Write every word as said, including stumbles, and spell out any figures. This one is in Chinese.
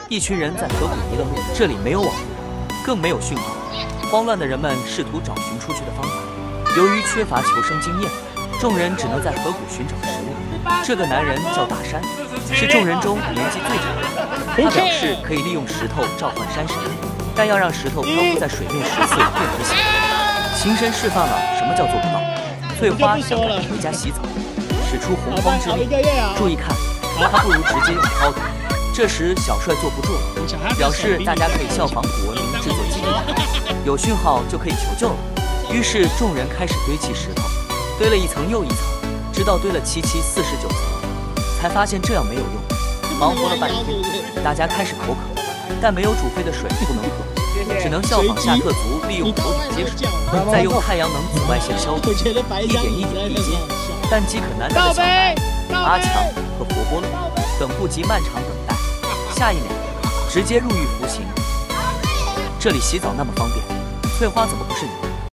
一群人在河谷迷了路，这里没有网络，更没有讯号。慌乱的人们试图找寻出去的方法。由于缺乏求生经验，众人只能在河谷寻找食物。这个男人叫大山，是众人中年纪最长的。他表示可以利用石头召唤山神，但要让石头漂浮在水面十次并不行。情神示范了什么叫做不到。翠花想赶着回家洗澡，使出洪荒之力。注意看，他不如直接用抛的。这时小帅坐不住了，表示大家可以效仿古文明制作基地台，有讯号就可以求救了。于是众人开始堆砌石头，堆了一层又一层，直到堆了七七四十九层，才发现这样没有用。忙活了半天，大家开始口渴，但没有煮沸的水不能喝，只能效仿夏克族利用头顶接水，再用太阳能紫外线消毒，一点一点地接。但饥渴难耐的小白、阿强和佛波路等不及漫长等待，下一秒直接入狱服刑。这里洗澡那么方便，翠花怎么不是你？